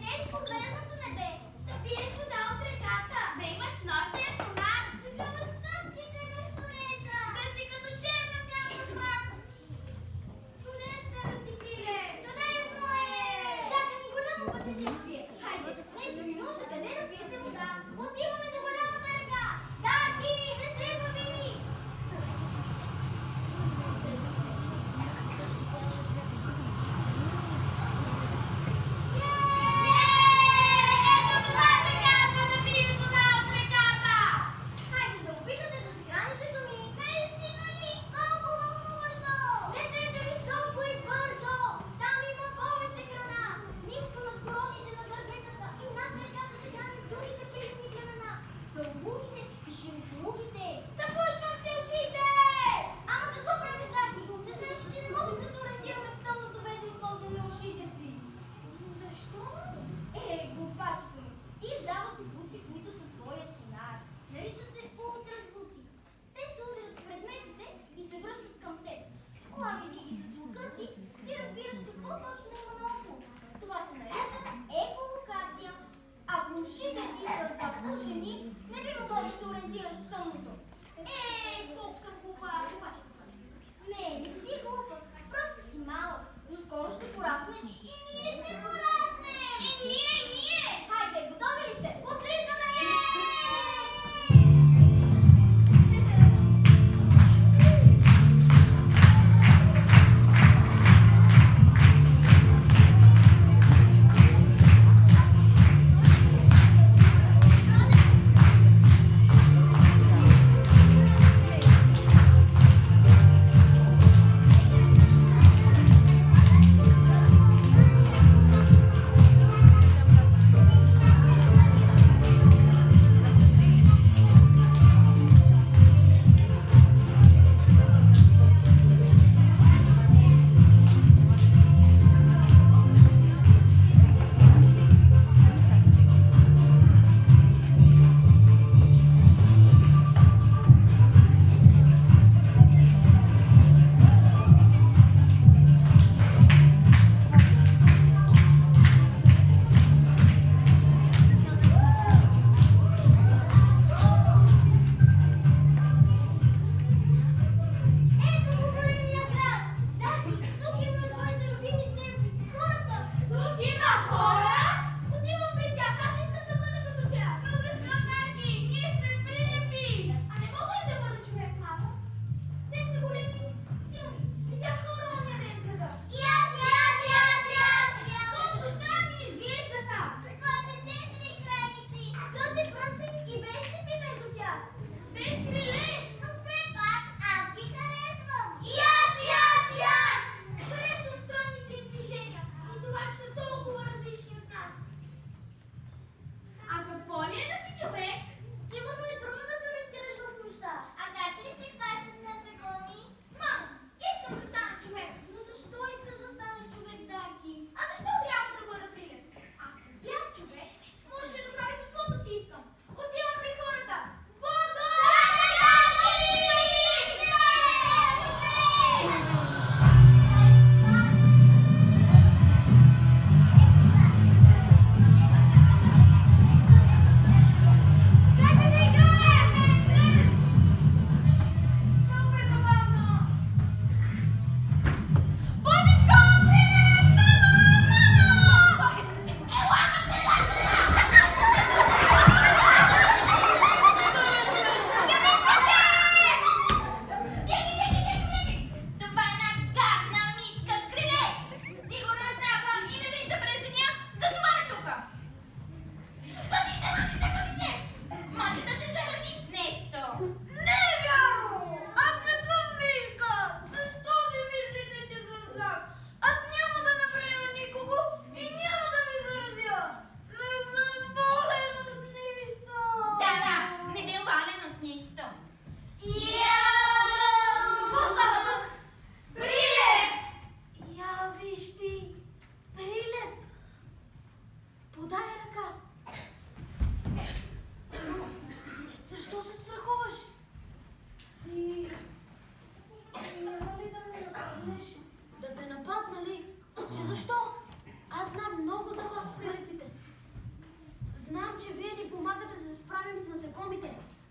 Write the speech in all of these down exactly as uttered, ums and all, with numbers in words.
летеш по звездното небе, да пиеш вода от реката, да имаш нощния сонар, да чуваш стъпките на столеца, да си като черна сянка в мрак. Чудесно е да си приле! Чудесно е! Чака ни голямо пътешествие. Хайде, днес ще ви науча къде да пиете вода. Отиваме до голямата река. Дарки, не се бави!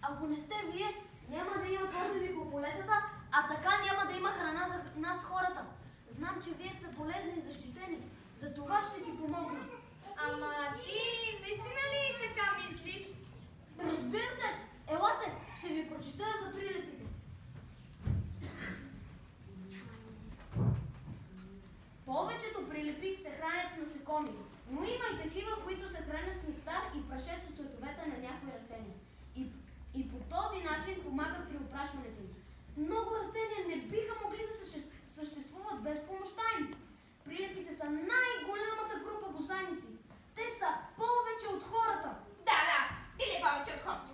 Ако не сте вие, няма да има посеви по полетата, а така няма да има храна за нас хората. Знам, че вие сте полезни и защитени. За това ще ти помогна. Ама ти наистина ли така мислиш? Разбира се! Елате, ще ви прочета за прилепите. Повечето прилепи се хранят с насекоми, но има и такива, които се хранят с нектар и прашет от цветовете на някои растения. И, и по този начин помагат при опрашването им. Много растения не биха могли да съществуват без помощта им. Прилепите са най-голямата група бозайници. Те са повече от хората. Да, да, били повече от хората.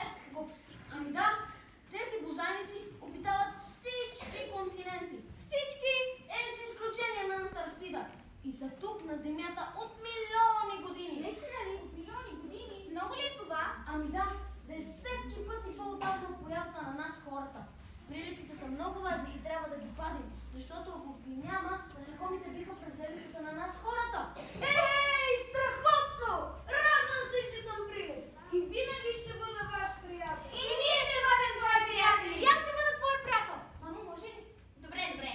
Ами да, тези бозайници обитават всички континенти. Всички? Е, с изключение на Антарктида. И са тук на Земята от милиони години. Наистина ли? От милиони години? Много ли е това? Ами да, десетки пъти по-отдавна от появата на нас хората. Прилепите са много важни и трябва да ги пазим, защото ако ги няма, насекомите биха превзели света на нас хората. Ей, страхотно! Радвам се, че съм прилеп и винаги ще бъда ваш приятел. И ние ще бъдем твои приятели. И аз ще бъда твой приятел. Мамо, може ли? Добре, добре.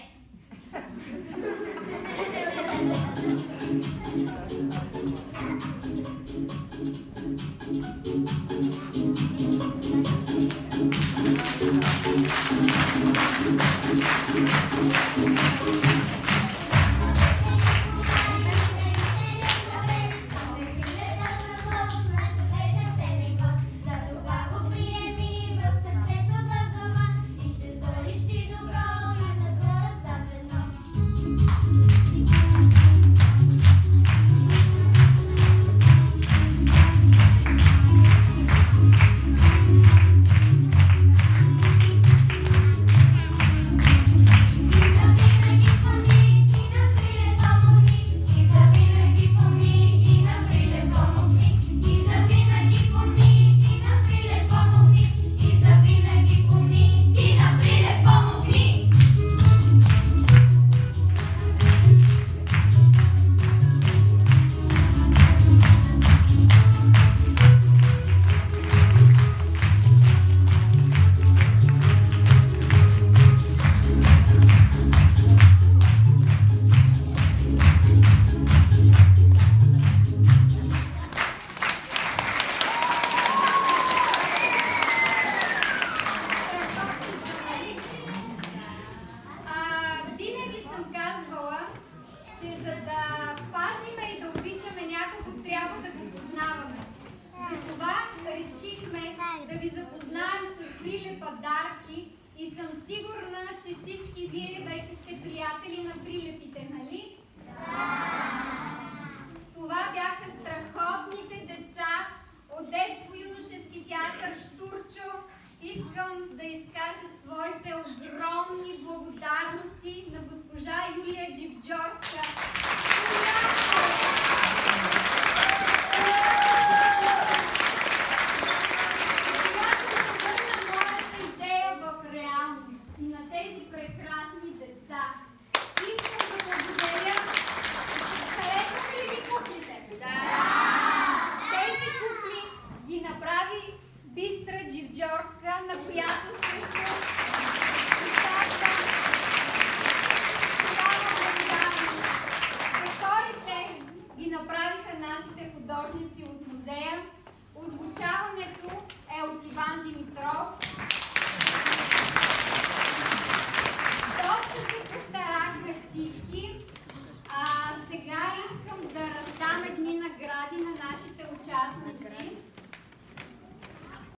Това бяха страхотни